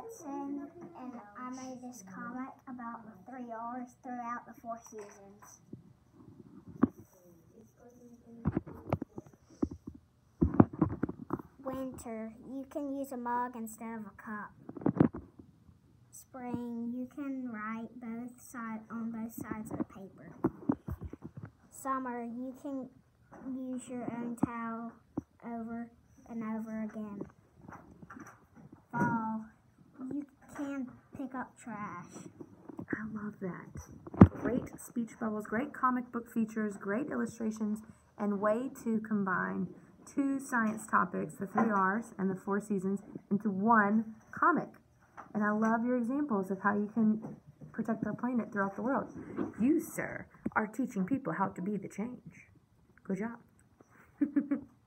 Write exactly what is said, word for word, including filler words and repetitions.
Hudson, and I made this comic about the three R's throughout the four seasons. Winter, you can use a mug instead of a cup. Spring, you can write both side on both sides of the paper. Summer, you can use your own towel over and over again. Fall, you can pick up trash. I love that. Great speech bubbles, great comic book features, great illustrations, and way to combine two science topics, the three R's and the four seasons, into one comic. And I love your examples of how you can protect our planet throughout the world. You, sir, are teaching people how to be the change. Good job.